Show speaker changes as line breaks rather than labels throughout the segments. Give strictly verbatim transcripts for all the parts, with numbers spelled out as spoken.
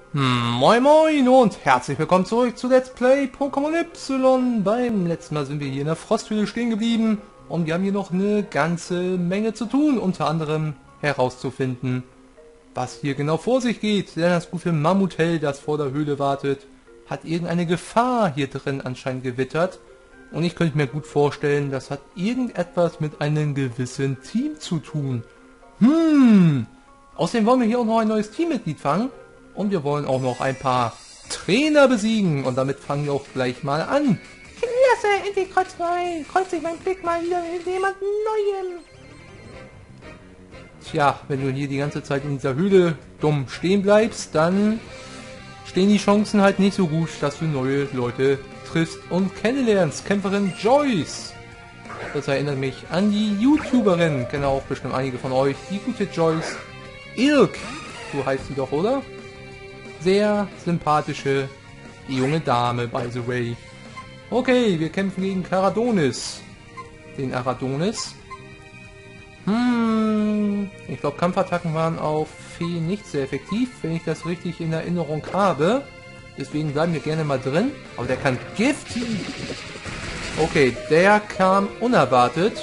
Moin Moin und herzlich willkommen zurück zu Let's Play Pokémon Y. Beim letzten Mal sind wir hier in der Frosthöhle stehen geblieben und wir haben hier noch eine ganze Menge zu tun, unter anderem herauszufinden, was hier genau vor sich geht. Denn das gute Mammuthell, das vor der Höhle wartet, hat irgendeine Gefahr hier drin anscheinend gewittert. Und ich könnte mir gut vorstellen, das hat irgendetwas mit einem gewissen Team zu tun. Hm, außerdem wollen wir hier auch noch ein neues Teammitglied fangen. Und wir wollen auch noch ein paar Trainer besiegen. Und damit fangen wir auch gleich mal an.
Klasse, endlich kreuzt neu. Kreuzt sich mein Blick mal wieder mit jemand Neuem.
Tja, wenn du hier die ganze Zeit in dieser Höhle dumm stehen bleibst, dann stehen die Chancen halt nicht so gut, dass du neue Leute triffst und kennenlernst. Kämpferin Joyce. Das erinnert mich an die YouTuberin. Kennen auch bestimmt einige von euch. Die gute Joyce Ilk. So heißt sie doch, oder? Sehr sympathische junge Dame, by the way. Okay, wir kämpfen gegen Karadonis. Den Aradonis. Hm, ich glaube, Kampfattacken waren auf Fee nicht sehr effektiv, wenn ich das richtig in Erinnerung habe. Deswegen bleiben wir gerne mal drin. Aber der kann Gift. Okay, der kam unerwartet.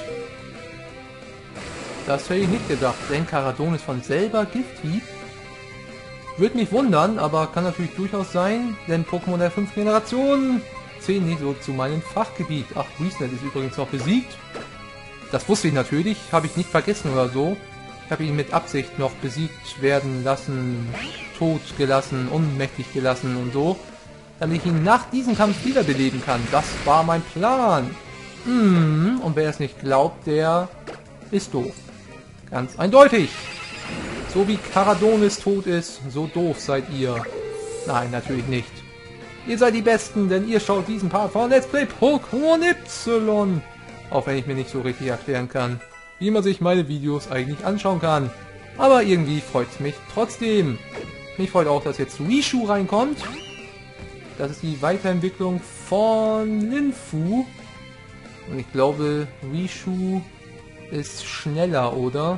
Das hätte ich nicht gedacht, denn Karadonis von selber Gift-Hieb. Würde mich wundern, aber kann natürlich durchaus sein, denn Pokémon der fünften Generation zählen nicht so zu meinem Fachgebiet. Ach, Reesnet ist übrigens noch besiegt. Das wusste ich natürlich, habe ich nicht vergessen oder so. Ich habe ihn mit Absicht noch besiegt werden lassen, tot gelassen, ohnmächtig gelassen und so, damit ich ihn nach diesem Kampf wiederbeleben kann. Das war mein Plan. Hm, und wer es nicht glaubt, der ist doof. Ganz eindeutig. So wie Karadonis tot ist, so doof seid ihr. Nein, natürlich nicht. Ihr seid die Besten, denn ihr schaut diesen Part von Let's Play Pokémon Y. Auch wenn ich mir nicht so richtig erklären kann, wie man sich meine Videos eigentlich anschauen kann. Aber irgendwie freut es mich trotzdem. Mich freut auch, dass jetzt Rishu reinkommt. Das ist die Weiterentwicklung von Linfu. Und ich glaube, Rishu ist schneller, oder?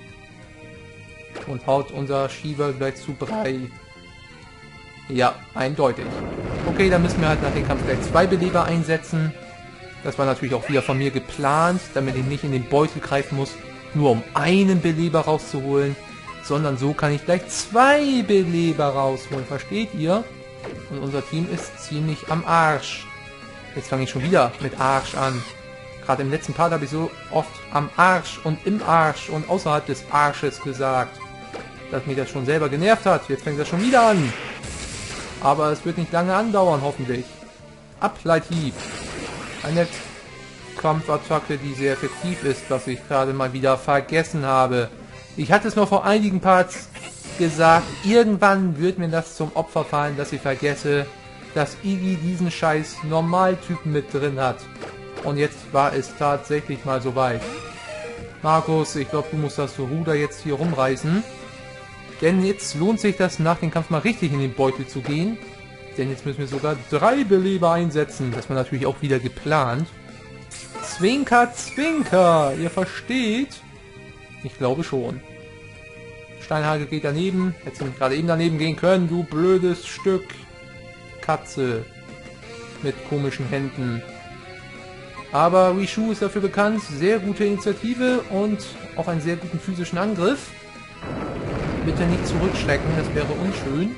Und haut unser Schieber gleich zu Brei. Ja, eindeutig. Okay, dann müssen wir halt nach dem Kampf gleich zwei Beleber einsetzen. Das war natürlich auch wieder von mir geplant, damit ich nicht in den Beutel greifen muss, nur um einen Beleber rauszuholen, sondern so kann ich gleich zwei Beleber rausholen, versteht ihr? Und unser Team ist ziemlich am Arsch. Jetzt fange ich schon wieder mit Arsch an. Gerade im letzten Part habe ich so oft am Arsch und im Arsch und außerhalb des Arsches gesagt, dass mich das schon selber genervt hat. Jetzt fängt das schon wieder an. Aber es wird nicht lange andauern, hoffentlich. Ableithieb. Eine Kampfattacke, die sehr effektiv ist, was ich gerade mal wieder vergessen habe. Ich hatte es noch vor einigen Parts gesagt, irgendwann wird mir das zum Opfer fallen, dass ich vergesse, dass Iggy diesen scheiß Normaltypen mit drin hat. Und jetzt war es tatsächlich mal soweit. Markus, ich glaube, du musst das Ruder jetzt hier rumreißen. Denn jetzt lohnt sich das, nach dem Kampf mal richtig in den Beutel zu gehen. Denn jetzt müssen wir sogar drei Beleber einsetzen. Das war natürlich auch wieder geplant. Zwinker, Zwinker. Ihr versteht? Ich glaube schon. Steinhagel geht daneben. Hättest du nicht gerade eben daneben gehen können, du blödes Stück. Katze. Mit komischen Händen. Aber Rishu ist dafür bekannt. Sehr gute Initiative und auch einen sehr guten physischen Angriff. Bitte nicht zurückschrecken, das wäre unschön.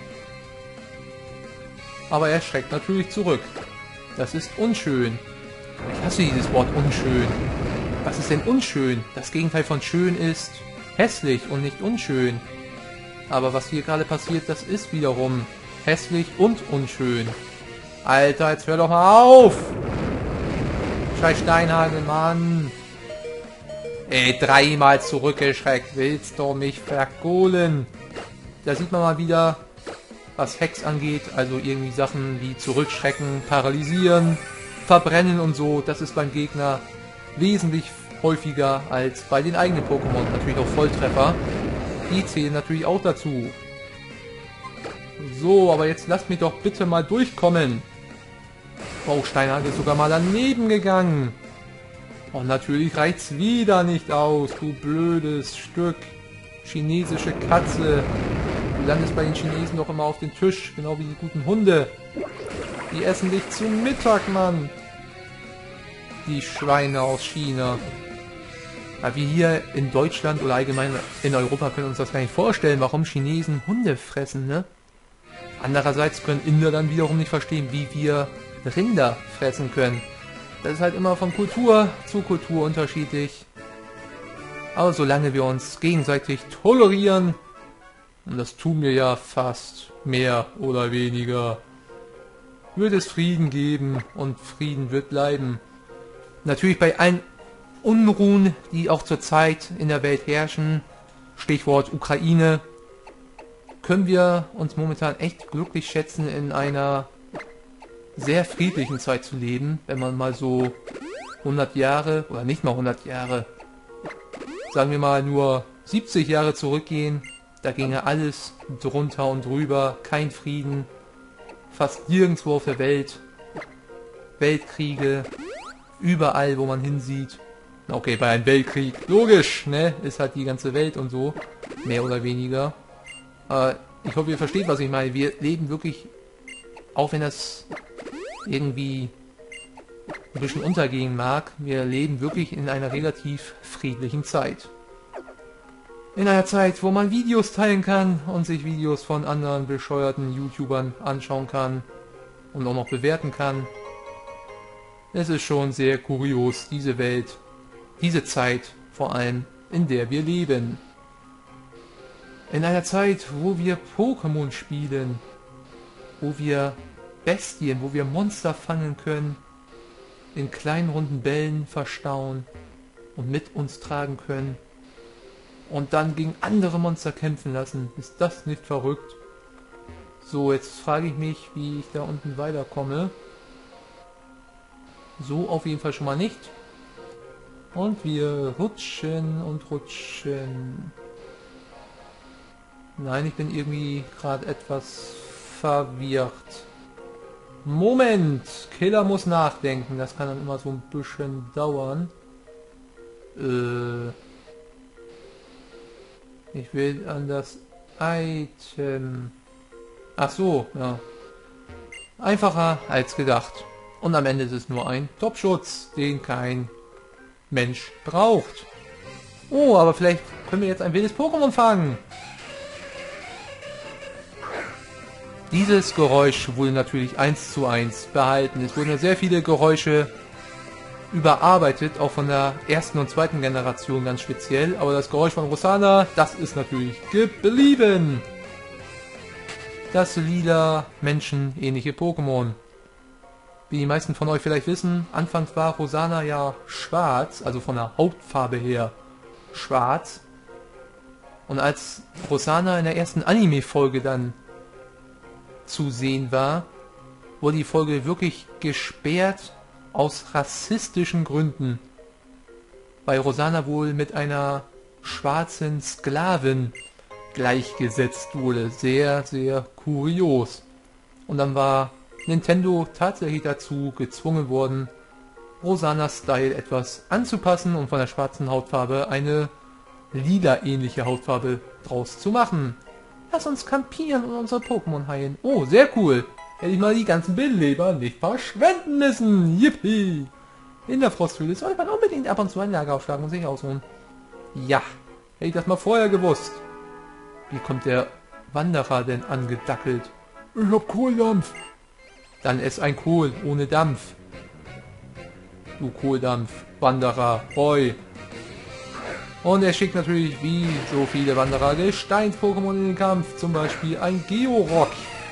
Aber er schreckt natürlich zurück. Das ist unschön. Ich hasse dieses Wort unschön. Was ist denn unschön? Das Gegenteil von schön ist hässlich und nicht unschön. Aber was hier gerade passiert, das ist wiederum hässlich und unschön. Alter, jetzt hör doch mal auf! Scheiß Steinhagel, Mann! Ey, dreimal zurückgeschreckt. Willst du mich verkohlen? Da sieht man mal wieder, was Hacks angeht. Also irgendwie Sachen wie zurückschrecken, paralysieren, verbrennen und so. Das ist beim Gegner wesentlich häufiger als bei den eigenen Pokémon. Natürlich auch Volltreffer. Die zählen natürlich auch dazu. So, aber jetzt lasst mich doch bitte mal durchkommen. Oh, Steinhagel ist sogar mal daneben gegangen. Und natürlich reicht's wieder nicht aus, du blödes Stück. Chinesische Katze. Du landest bei den Chinesen doch immer auf den Tisch, genau wie die guten Hunde. Die essen dich zum Mittag, Mann. Die Schweine aus China. Aber wir hier in Deutschland oder allgemein in Europa können uns das gar nicht vorstellen, warum Chinesen Hunde fressen, ne? Andererseits können Inder dann wiederum nicht verstehen, wie wir Rinder fressen können. Das ist halt immer von Kultur zu Kultur unterschiedlich. Aber solange wir uns gegenseitig tolerieren, und das tun wir ja fast mehr oder weniger, wird es Frieden geben und Frieden wird bleiben. Natürlich bei allen Unruhen, die auch zurzeit in der Welt herrschen, Stichwort Ukraine, können wir uns momentan echt glücklich schätzen, in einer sehr friedlichen Zeit zu leben, wenn man mal so hundert Jahre, oder nicht mal hundert Jahre, sagen wir mal nur siebzig Jahre zurückgehen, da ginge alles drunter und drüber, kein Frieden, fast nirgendwo auf der Welt, Weltkriege, überall wo man hinsieht. Okay, bei einem Weltkrieg, logisch, ne, ist halt die ganze Welt und so, mehr oder weniger. Äh, ich hoffe, ihr versteht, was ich meine. Wir leben wirklich, auch wenn das irgendwie ein bisschen untergehen mag, wir leben wirklich in einer relativ friedlichen Zeit. In einer Zeit, wo man Videos teilen kann und sich Videos von anderen bescheuerten YouTubern anschauen kann und auch noch bewerten kann. Es ist schon sehr kurios, diese Welt, diese Zeit vor allem, in der wir leben. In einer Zeit, wo wir Pokémon spielen, wo wir Bestien, wo wir Monster fangen können, in kleinen runden Bällen verstauen und mit uns tragen können und dann gegen andere Monster kämpfen lassen. Ist das nicht verrückt? So, jetzt frage ich mich, wie ich da unten weiterkomme. So auf jeden Fall schon mal nicht. Und wir rutschen und rutschen. Nein, ich bin irgendwie gerade etwas verwirrt. Moment! Killer muss nachdenken. Das kann dann immer so ein bisschen dauern. Äh, ich will an das Item. Ach so, ja. Einfacher als gedacht. Und am Ende ist es nur ein Topschutz, den kein Mensch braucht. Oh, aber vielleicht können wir jetzt ein wildes Pokémon fangen. Dieses Geräusch wurde natürlich eins zu eins behalten. Es wurden ja sehr viele Geräusche überarbeitet, auch von der ersten und zweiten Generation ganz speziell. Aber das Geräusch von Rosanna, das ist natürlich geblieben. Das lila, menschenähnliche Pokémon. Wie die meisten von euch vielleicht wissen, anfangs war Rosanna ja schwarz, also von der Hautfarbe her schwarz. Und als Rosanna in der ersten Anime-Folge dann zu sehen war, wurde die Folge wirklich gesperrt aus rassistischen Gründen, weil Rosanna wohl mit einer schwarzen Sklavin gleichgesetzt wurde. Sehr, sehr kurios. Und dann war Nintendo tatsächlich dazu gezwungen worden, Rosannas Style etwas anzupassen und von der schwarzen Hautfarbe eine lila-ähnliche Hautfarbe draus zu machen. Lass uns campieren und unsere Pokémon heilen. Oh, sehr cool. Hätte ich mal die ganzen Beleber nicht verschwenden müssen. Yippie. In der Frosthöhle sollte man unbedingt ab und zu ein Lager aufschlagen und sich ausruhen. Ja, hätte ich das mal vorher gewusst. Wie kommt der Wanderer denn angedackelt? Ich hab Kohldampf. Dann ess ein Kohl ohne Dampf. Du Kohldampf, Wanderer, Boy. Und er schickt natürlich wie so viele Wanderer Gesteins-Pokémon in den Kampf. Zum Beispiel ein Georock.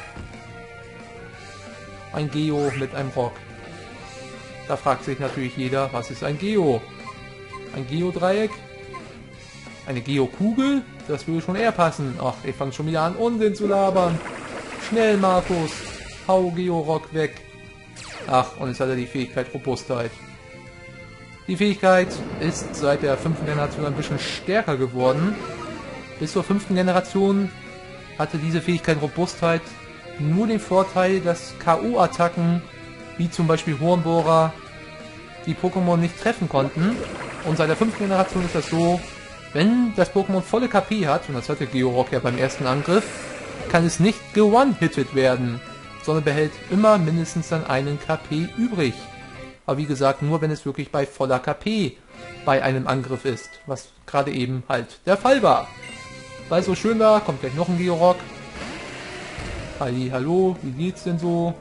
Ein Geo mit einem Rock. Da fragt sich natürlich jeder, was ist ein Geo? Ein Geodreieck? Eine Geokugel? Das würde schon eher passen. Ach, ich fange schon wieder an, Unsinn zu labern. Schnell, Markus. Hau Georock weg. Ach, und jetzt hat er die Fähigkeit Robustheit. Die Fähigkeit ist seit der fünften Generation ein bisschen stärker geworden. Bis zur fünften Generation hatte diese Fähigkeit Robustheit nur den Vorteil, dass K O-Attacken, wie zum Beispiel Hornbohrer, die Pokémon nicht treffen konnten. Und seit der fünften Generation ist das so, wenn das Pokémon volle K P hat, und das hatte Georock ja beim ersten Angriff, kann es nicht ge-one-hitted werden, sondern behält immer mindestens dann einen K P übrig. Aber wie gesagt, nur wenn es wirklich bei voller K P bei einem Angriff ist, was gerade eben halt der Fall war. Weil es so schön war, kommt gleich noch ein Georock. Halli, hallo, wie geht's denn so?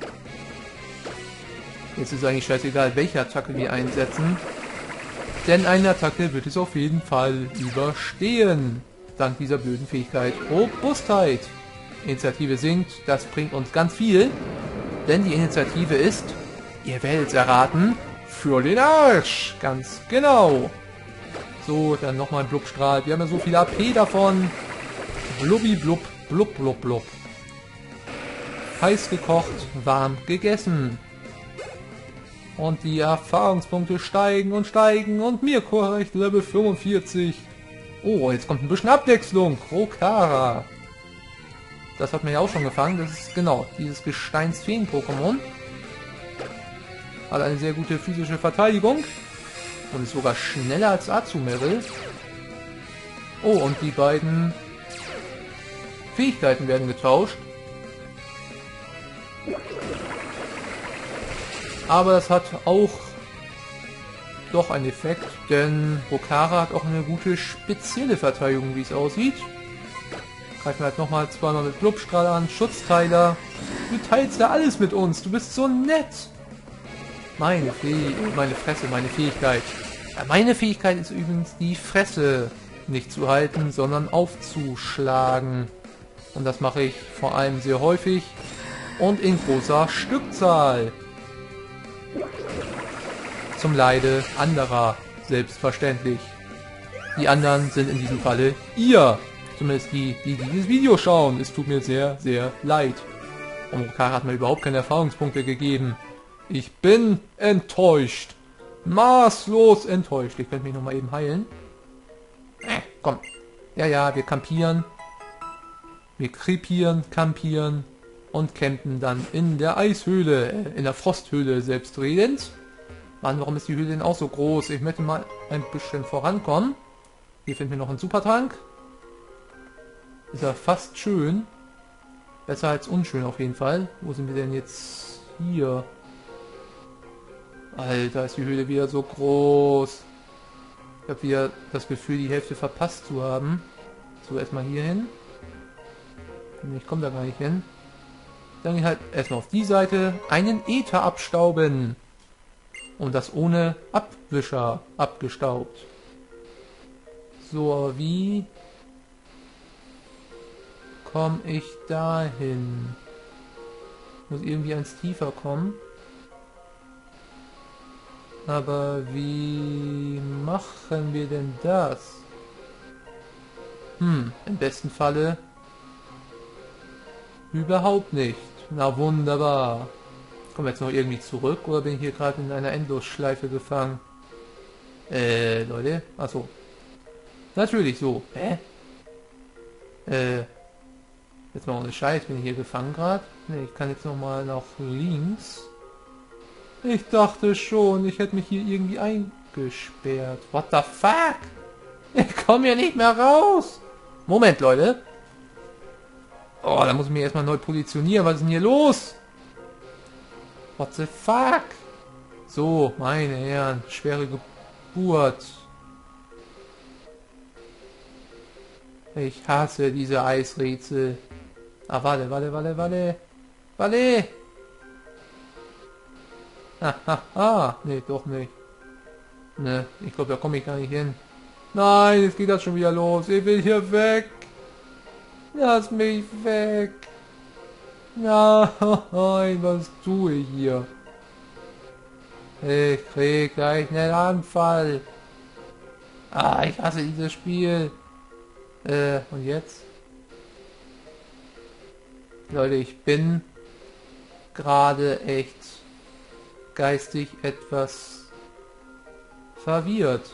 Jetzt ist eigentlich scheißegal, welche Attacke wir einsetzen. Denn eine Attacke wird es auf jeden Fall überstehen. Dank dieser blöden Fähigkeit Robustheit. Initiative sinkt, das bringt uns ganz viel. Denn die Initiative ist, ihr werdet es erraten, für den Arsch. Ganz genau. So, dann nochmal ein Blubstrahl. Wir haben ja so viel A P davon. Blubbi blub, blub blub blub. Heiß gekocht, warm gegessen. Und die Erfahrungspunkte steigen und steigen und mir korrekt Level fünfundvierzig. Oh, jetzt kommt ein bisschen Abwechslung. Rokara. Das hat mir ja auch schon gefangen. Das ist genau dieses Gesteinsfeen-Pokémon. Hat eine sehr gute physische Verteidigung. Und ist sogar schneller als Azumarill. Oh, und die beiden Fähigkeiten werden getauscht. Aber das hat auch doch einen Effekt, denn Rokara hat auch eine gute spezielle Verteidigung, wie es aussieht. Greifen wir halt nochmal zweimal mit Blubstrahl an, Schutzteiler. Du teilst ja alles mit uns, du bist so nett. Meine Fäh meine Fresse, meine Fähigkeit. Ja, meine Fähigkeit ist übrigens die Fresse nicht zu halten, sondern aufzuschlagen. Und das mache ich vor allem sehr häufig und in großer Stückzahl. Zum Leide anderer, selbstverständlich. Die anderen sind in diesem Falle ihr. Zumindest die, die dieses Video schauen. Es tut mir sehr, sehr leid. Und Rokara hat mir überhaupt keine Erfahrungspunkte gegeben. Ich bin enttäuscht. Maßlos enttäuscht. Ich könnte mich nochmal eben heilen. Äh, komm. Ja, ja, wir campieren. Wir krepieren, campieren und campen dann in der Eishöhle, äh, in der Frosthöhle selbstredend. Mann, warum ist die Höhle denn auch so groß? Ich möchte mal ein bisschen vorankommen. Hier finden wir noch einen Supertank. Ist ja fast schön. Besser als unschön auf jeden Fall. Wo sind wir denn jetzt? Hier. Alter, ist die Höhle wieder so groß. Ich habe wieder das Gefühl, die Hälfte verpasst zu haben. So, erstmal hier hin. Ich komme da gar nicht hin. Dann halt erstmal auf die Seite einen Äther abstauben. Und das ohne Abwischer abgestaubt. So, aber wie komme ich dahin? Muss irgendwie eins tiefer kommen. Aber wie machen wir denn das? Hm, im besten Falle überhaupt nicht. Na wunderbar. Kommen wir jetzt noch irgendwie zurück oder bin ich hier gerade in einer Endlosschleife gefangen? Äh, Leute? Achso. Natürlich so. Hä? Äh. Jetzt mal ohne Scheiß, bin ich hier gefangen gerade? Ne, ich kann jetzt noch mal nach links. Ich dachte schon, ich hätte mich hier irgendwie eingesperrt. What the fuck? Ich komme hier nicht mehr raus. Moment, Leute. Oh, da muss ich mich erstmal neu positionieren. Was ist denn hier los? What the fuck? So, meine Herren, schwere Geburt. Ich hasse diese Eisrätsel. Ah, warte, warte, warte, warte. Warte! Hahaha, nee, doch nicht. Ne, ich glaube, da komme ich gar nicht hin. Nein, jetzt geht das schon wieder los. Ich will hier weg. Lass mich weg. Nein, was tue ich hier? Ich krieg gleich einen Anfall. Ah, ich hasse dieses Spiel. Äh, und jetzt? Leute, ich bin gerade echt geistig etwas verwirrt.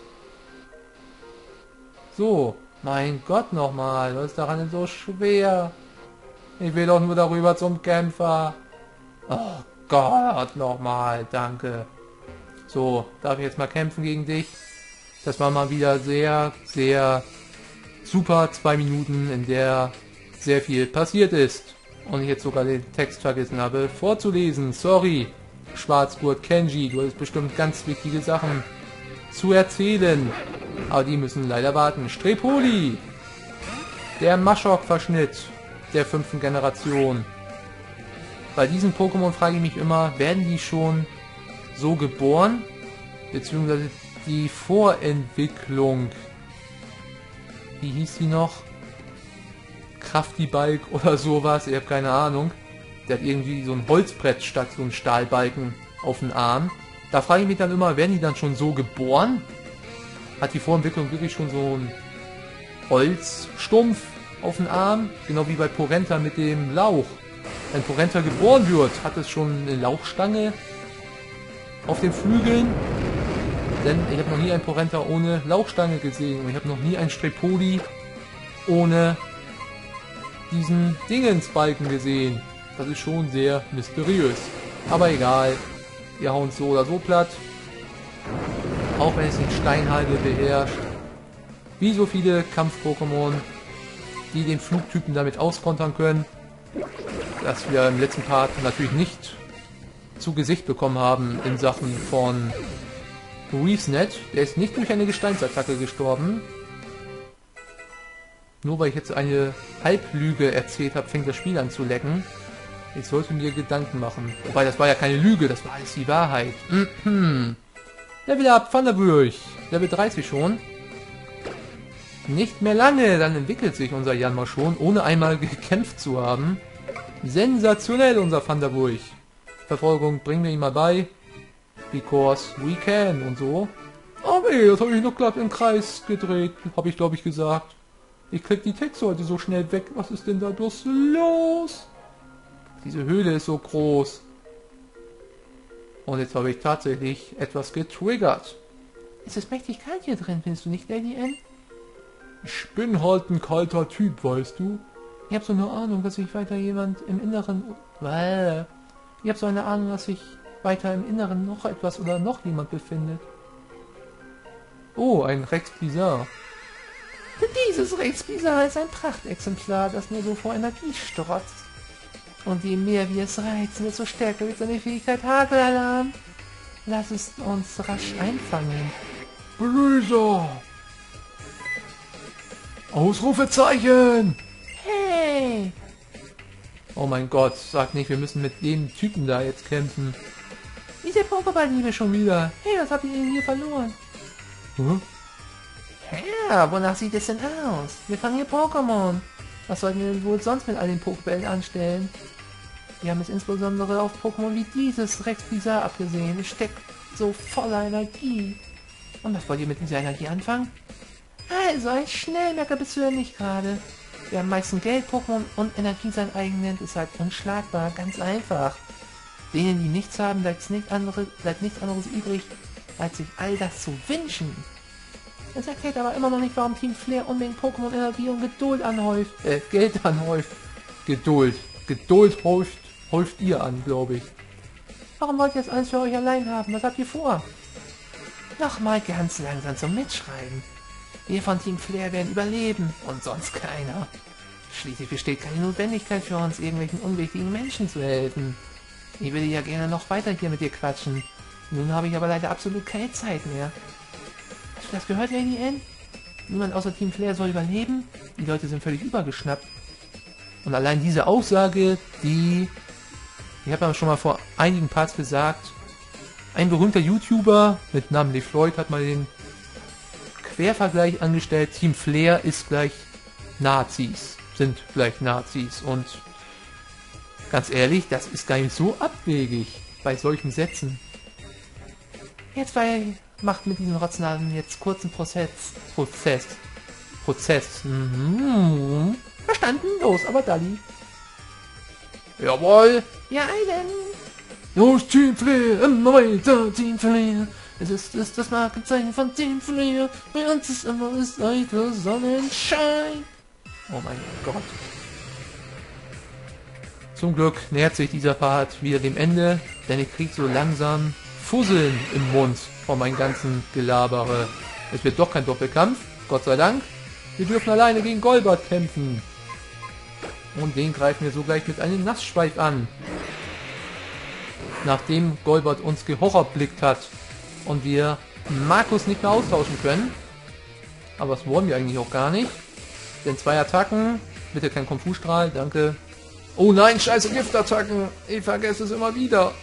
So, mein Gott nochmal, was ist daran denn so schwer? Ich will doch nur darüber zum Kämpfer. Oh Gott, nochmal, danke. So, darf ich jetzt mal kämpfen gegen dich? Das war mal wieder sehr, sehr super zwei Minuten, in der sehr viel passiert ist. Und ich jetzt sogar den Text vergessen habe vorzulesen. Sorry, Schwarzgurt Kenji, du hast bestimmt ganz wichtige Sachen zu erzählen. Aber die müssen leider warten. Strepoli, der Maschok-Verschnitt der fünften Generation. Bei diesen Pokémon frage ich mich immer, werden die schon so geboren? Beziehungsweise die Vorentwicklung. Wie hieß die noch? Krafti-Balk oder sowas, ich habe keine Ahnung. Der hat irgendwie so ein Holzbrett statt so ein Stahlbalken auf den Arm. Da frage ich mich dann immer, werden die dann schon so geboren? Hat die Vorentwicklung wirklich schon so ein Holzstumpf auf den Arm? Genau wie bei Porenta mit dem Lauch. Wenn Porenta geboren wird, hat es schon eine Lauchstange auf den Flügeln. Denn ich habe noch nie ein Porenta ohne Lauchstange gesehen. Und ich habe noch nie ein Strepoli ohne diesen Dingensbalken gesehen. Das ist schon sehr mysteriös. Aber egal. Wir hauen es so oder so platt. Auch wenn es den Steinhalbe beherrscht. Wie so viele Kampf-Pokémon, die den Flugtypen damit auskontern können. Das wir im letzten Part natürlich nicht zu Gesicht bekommen haben in Sachen von Reefsnet. Der ist nicht durch eine Gesteinsattacke gestorben. Nur weil ich jetzt eine Halblüge erzählt habe, fängt das Spiel an zu lecken. Ich sollte mir Gedanken machen. Wobei, das war ja keine Lüge, das war alles die Wahrheit. Mhm. Level up, Thunderbürg. Level dreißig schon. Nicht mehr lange, dann entwickelt sich unser Janma schon, ohne einmal gekämpft zu haben. Sensationell, unser Thunderbürg. Verfolgung bringen wir ihm mal bei. Because we can und so. Aber ey, das habe ich noch glatt im Kreis gedreht, habe ich glaube ich gesagt. Ich krieg die Texte heute so schnell weg. Was ist denn da bloß los? Diese Höhle ist so groß. Und jetzt habe ich tatsächlich etwas getriggert.
Es ist mächtig kalt hier drin, findest du nicht, Lady N?
Ich bin halt ein kalter Typ, weißt du?
Ich habe so eine Ahnung, dass sich weiter jemand im Inneren... Well, ich habe so eine Ahnung, dass sich weiter im Inneren noch etwas oder noch jemand befindet.
Oh, ein Rex Bizarre.
Dieses Rex Bizarre ist ein Prachtexemplar, das nur so vor Energie strotzt. Und je mehr wir es reizen, desto stärker wird seine Fähigkeit. Hagelalarm! Lass es uns rasch einfangen.
Blöser! Ausrufezeichen!
Hey!
Oh mein Gott, sag nicht, wir müssen mit dem Typen da jetzt kämpfen.
Diese Pokéball-Liebe schon wieder. Hey, was habt ihr denn hier verloren?
Hm?
Ja, wonach sieht es denn aus? Wir fangen hier Pokémon. Was sollten wir wohl sonst mit all den Pokébällen anstellen? Wir haben es insbesondere auf Pokémon wie dieses Rex Bizarre abgesehen. Es steckt so voller Energie. Und was wollt ihr mit dieser Energie anfangen? Also, ein Schnellmerker bist du ja nicht gerade. Wer am meisten Geld, Pokémon und Energie sein eigen nennt, ist halt unschlagbar. Ganz einfach. Denen, die nichts haben, bleibt nichts anderes, bleibt nichts anderes übrig, als sich all das zu wünschen. Das erklärt aber immer noch nicht, warum Team Flair Unmengen Pokémon Energie und Geduld anhäuft.
Äh, Geld anhäuft. Geduld. Geduld häuft, häuft ihr an, glaube ich.
Warum wollt ihr das alles für euch allein haben? Was habt ihr vor? Nochmal ganz langsam zum Mitschreiben. Wir von Team Flair werden überleben und sonst keiner. Schließlich besteht keine Notwendigkeit für uns, irgendwelchen unwichtigen Menschen zu helfen. Ich würde ja gerne noch weiter hier mit dir quatschen. Nun habe ich aber leider absolut keine Zeit mehr. Hast du das gehört, Lady N? Niemand außer Team Flair soll überleben? Die Leute sind völlig übergeschnappt.
Und allein diese Aussage, die... Ich habe ja schon mal vor einigen Parts gesagt, ein berühmter YouTuber mit Namen LeFloid hat mal den Quervergleich angestellt. Team Flair ist gleich Nazis. Sind gleich Nazis. Und ganz ehrlich, das ist gar nicht so abwegig bei solchen Sätzen.
Jetzt weil macht mit diesen Rotznasen jetzt kurzen Prozess.
Prozess. Prozess. Mhm.
Verstanden? Los, aber Dalli.
Jawohl.
Ja, eilen.
Los, Team Flair. Immer weiter,
Team Flair. Es ist, ist das Markenzeichen von Team Flair. Bei uns ist immer das eitle Sonnenschein.
Oh mein Gott. Zum Glück nähert sich dieser Part wieder dem Ende, denn ich krieg so langsam Fusseln im Mund von meinem ganzen Gelabere. Es wird doch kein Doppelkampf, Gott sei Dank. Wir dürfen alleine gegen Golbat kämpfen. Und den greifen wir so gleich mit einem Nassschweif an. Nachdem Golbert uns gehorrorblickt hat und wir Markus nicht mehr austauschen können. Aber das wollen wir eigentlich auch gar nicht. Denn zwei Attacken, bitte kein Kung-Fu-Strahl, danke. Oh nein, scheiße Giftattacken, ich vergesse es immer wieder.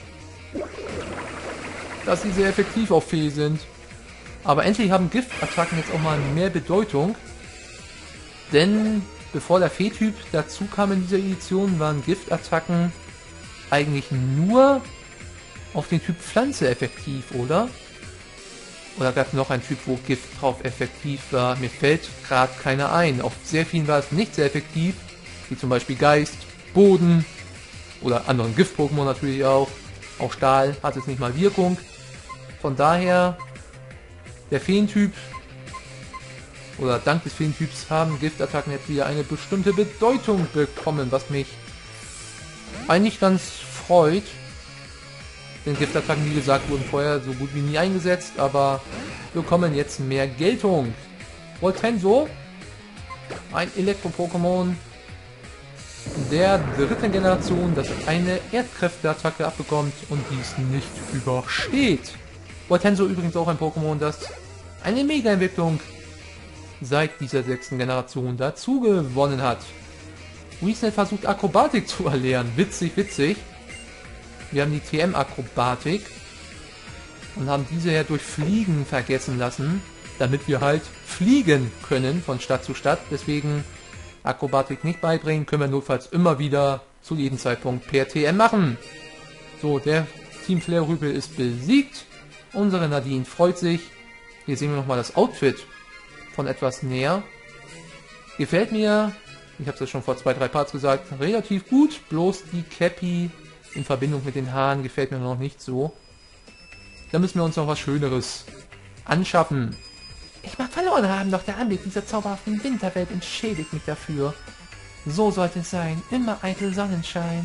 Dass sie sehr effektiv auf Fee sind. Aber endlich haben Giftattacken jetzt auch mal mehr Bedeutung. Denn bevor der Fee-Typ dazu kam in dieser Edition, waren Giftattacken eigentlich nur auf den Typ Pflanze effektiv, oder? Oder gab es noch einen Typ, wo Gift drauf effektiv war? Mir fällt gerade keiner ein. Auf sehr vielen war es nicht sehr effektiv, wie zum Beispiel Geist, Boden oder anderen Gift-Pokémon natürlich auch. Auch Stahl hat es nicht mal Wirkung. Von daher, der Feentyp oder dank des Feentyps haben Giftattacken jetzt wieder eine bestimmte Bedeutung bekommen, was mich eigentlich ganz freut. Denn Giftattacken, wie gesagt, wurden vorher so gut wie nie eingesetzt, aber bekommen jetzt mehr Geltung. Voltenso, ein Elektro-Pokémon der dritten Generation, das eine Erdkräfteattacke abbekommt und dies nicht übersteht. Voltenso übrigens auch ein Pokémon, das eine Mega-Entwicklung seit dieser sechsten Generation dazu gewonnen hat. Weasel versucht Akrobatik zu erlernen. Witzig, witzig. Wir haben die T M-Akrobatik und haben diese ja durch Fliegen vergessen lassen, damit wir halt fliegen können von Stadt zu Stadt. Deswegen Akrobatik nicht beibringen, können wir notfalls immer wieder zu jedem Zeitpunkt per T M machen. So, der Team Flair-Rüpel ist besiegt. Unsere Nadine freut sich. Hier sehen wir nochmal das Outfit von etwas näher. Gefällt mir, ich habe es ja schon vor zwei, drei Parts gesagt, relativ gut. Bloß die Cappy in Verbindung mit den Haaren gefällt mir noch nicht so. Da müssen wir uns noch was Schöneres anschaffen.
Ich mag verloren haben, doch der Anblick dieser zauberhaften Winterwelt entschädigt mich dafür. So sollte es sein, immer eitel Sonnenschein.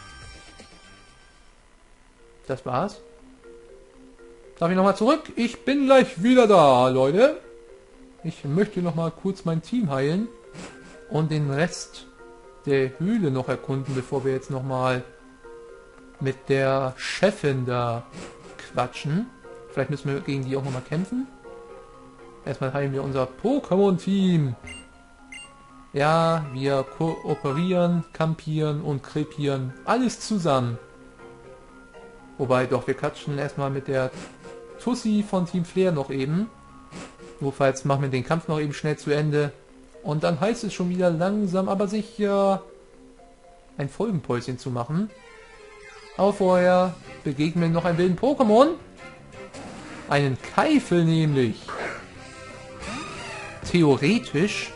Das war's. Darf ich nochmal zurück? Ich bin gleich wieder da, Leute. Ich möchte nochmal kurz mein Team heilen und den Rest der Höhle noch erkunden, bevor wir jetzt nochmal mit der Chefin da quatschen. Vielleicht müssen wir gegen die auch nochmal kämpfen. Erstmal heilen wir unser Pokémon-Team. Ja, wir kooperieren, kampieren und krepieren. Alles zusammen. Wobei, doch, wir quatschen erstmal mit der Tussi von Team Flair noch eben. Notfalls machen wir den Kampf noch eben schnell zu Ende. Und dann heißt es schon wieder langsam, aber sicher ein Folgenpäuschen zu machen. Aber vorher begegnen wir noch einen wilden Pokémon. Einen Keifel nämlich. Theoretisch.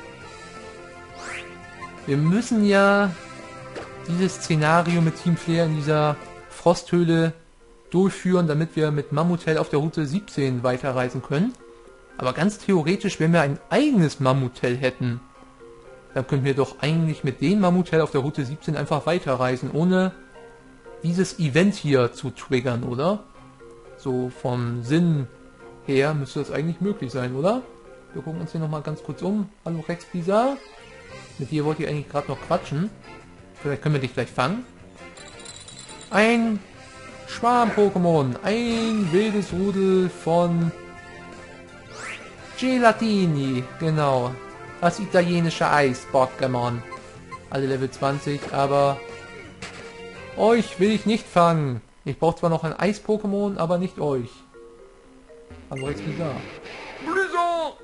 Wir müssen ja dieses Szenario mit Team Flair in dieser Frosthöhle durchführen, damit wir mit Mammutel auf der Route siebzehn weiterreisen können. Aber ganz theoretisch, wenn wir ein eigenes Mammutel hätten, dann könnten wir doch eigentlich mit dem Mammutel auf der Route siebzehn einfach weiterreisen, ohne dieses Event hier zu triggern, oder? So vom Sinn her müsste das eigentlich möglich sein, oder? Wir gucken uns hier nochmal ganz kurz um. Hallo Rex Bizarre. Mit dir wollte ich eigentlich gerade noch quatschen. Vielleicht können wir dich gleich fangen. Ein Schwarm-Pokémon. Ein wildes Rudel von Gelatini. Genau. Das italienische Eis-Pokémon. Alle Level zwanzig, aber euch will ich nicht fangen. Ich brauche zwar noch ein Eis-Pokémon, aber nicht euch. Hallo Rex Bizarre. Blizzard!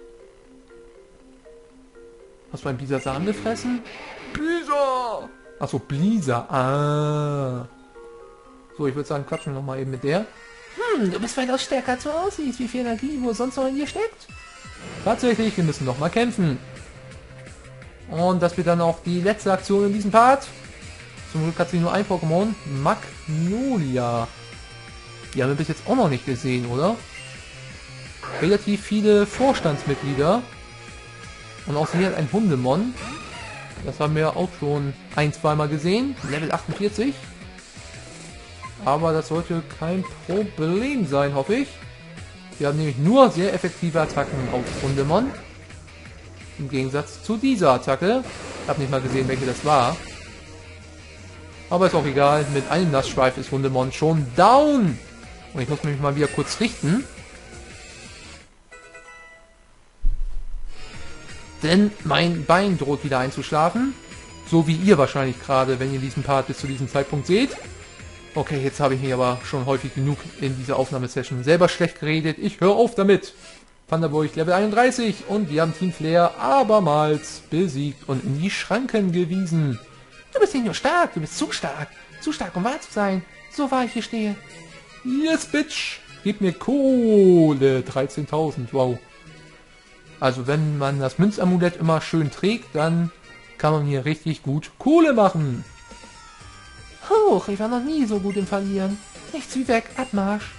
Hast du ein Blizzard angefressen? Blizzard! Achso, Blizzard. Ah. So, ich würde sagen, quatschen wir nochmal eben mit der.
Hm, du bist weitaus stärker als du aussiehst. Wie viel Energie wohl sonst noch in dir steckt?
Tatsächlich, wir müssen nochmal kämpfen. Und das wird dann auch die letzte Aktion in diesem Part. Zum Glück hat sie nur ein Pokémon. Magnolia. Die haben wir bis jetzt auch noch nicht gesehen, oder? Relativ viele Vorstandsmitglieder. Und auch sie hat ein Hundemon. Das haben wir auch schon ein, zweimal gesehen. Level achtundvierzig. Aber das sollte kein Problem sein, hoffe ich. Wir haben nämlich nur sehr effektive Attacken auf Hundemon. Im Gegensatz zu dieser Attacke. Ich habe nicht mal gesehen, welche das war. Aber ist auch egal, mit einem Nassschweif ist Hundemon schon down. Und ich muss mich mal wieder kurz richten. Denn mein Bein droht wieder einzuschlafen. So wie ihr wahrscheinlich gerade, wenn ihr diesen Part bis zu diesem Zeitpunkt seht. Okay, jetzt habe ich mich aber schon häufig genug in dieser Aufnahmesession selber schlecht geredet. Ich höre auf damit. Thunderburg Level einunddreißig und wir haben Team Flare abermals besiegt und in die Schranken gewiesen.
Du bist nicht nur stark, du bist zu stark. Zu stark, um wahr zu sein. So wahr ich hier stehe.
Yes, bitch. Gib mir Kohle. dreizehntausend, wow. Also wenn man das Münzamulett immer schön trägt, dann kann man hier richtig gut Kohle machen.
Huch, ich war noch nie so gut im Verlieren. Nichts wie weg, Abmarsch.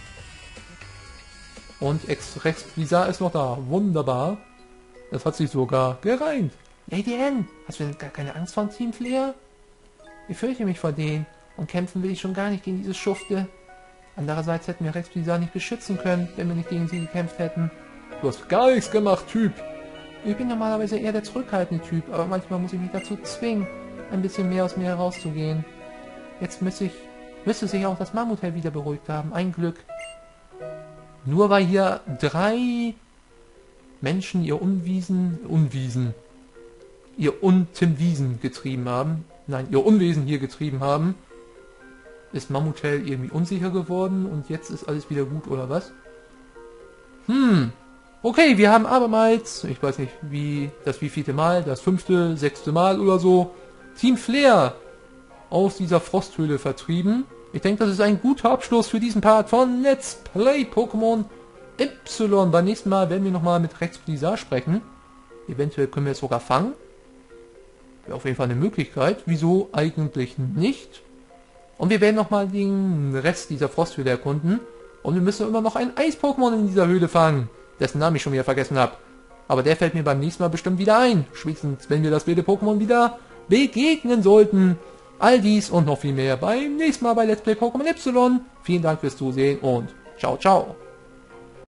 Und Ex-Rex Blizzard ist noch da. Wunderbar. Das hat sich sogar gereimt.
Lady N, hast du denn gar keine Angst vor dem Team Flare? Ich fürchte mich vor denen. Und kämpfen will ich schon gar nicht gegen diese Schufte. Andererseits hätten wir Rex Blizzard nicht beschützen können, wenn wir nicht gegen sie gekämpft hätten.
Du hast gar nichts gemacht, Typ.
Ich bin normalerweise eher der zurückhaltende Typ, aber manchmal muss ich mich dazu zwingen, ein bisschen mehr aus mir herauszugehen. Jetzt müsste ich, müsste sich auch das Mammuthell wieder beruhigt haben. Ein Glück.
Nur weil hier drei Menschen ihr Unwiesen, Unwiesen, ihr Untenwiesen getrieben haben, nein, ihr Unwesen hier getrieben haben, ist Mammuthell irgendwie unsicher geworden und jetzt ist alles wieder gut, oder was? Hm, okay, wir haben abermals, ich weiß nicht, wie, das wievielte Mal, das fünfte, sechste Mal oder so, Team Flare aus dieser Frosthöhle vertrieben. Ich denke, das ist ein guter Abschluss für diesen Part von Let's Play Pokémon Y. Beim nächsten Mal werden wir nochmal mit Rex Blizzard sprechen. Eventuell können wir es sogar fangen. Wäre auf jeden Fall eine Möglichkeit. Wieso eigentlich nicht? Und wir werden nochmal den Rest dieser Frosthöhle erkunden. Und wir müssen immer noch ein Eis-Pokémon in dieser Höhle fangen, dessen Namen ich schon wieder vergessen habe. Aber der fällt mir beim nächsten Mal bestimmt wieder ein. Spätestens, wenn wir das wilde Pokémon wieder begegnen sollten. All dies und noch viel mehr beim nächsten Mal bei Let's Play Pokémon Y. Vielen Dank fürs Zusehen und ciao, ciao.